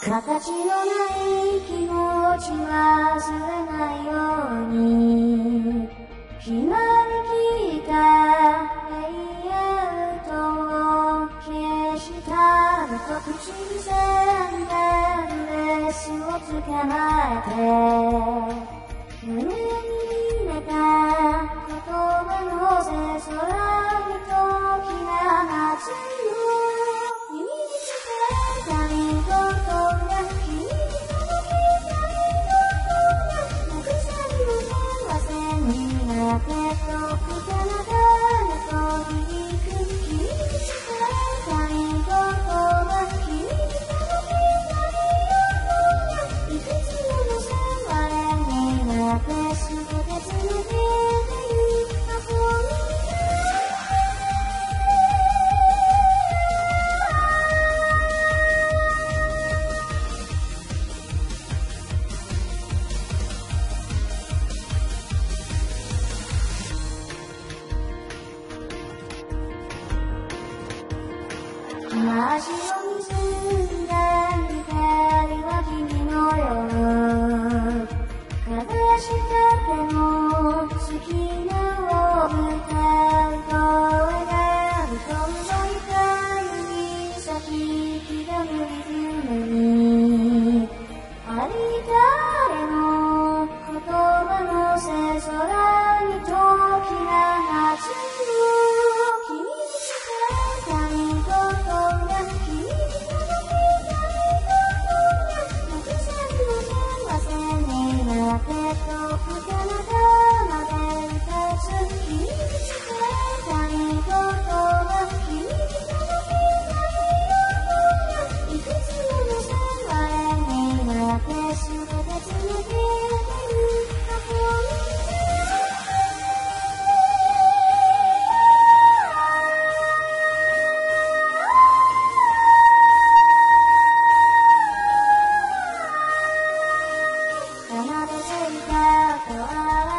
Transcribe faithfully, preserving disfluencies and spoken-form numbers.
形のない気持ち忘れないようにひらめきた永遠と消したのと口にせんでドレスを捕まえて胸に入れた言葉のせ空にときな夏の耳にしてた見事な君のなくさりの幸せになってとくかながと響く君にしてた見事な君のいくつもの線割れになってすべてつなげてゆく過去に足を結んだ光は君の夜風したても好きなを歌う声がどんどん痛い先気が無理にあり誰の言葉のせ空にときな夏の君にしてた見事な君のなくさりの幸せになってとくかながまで歌つ君にしてた見事な君のいくつもの線割れになってすべてつなげてゆく過去に奏でていたと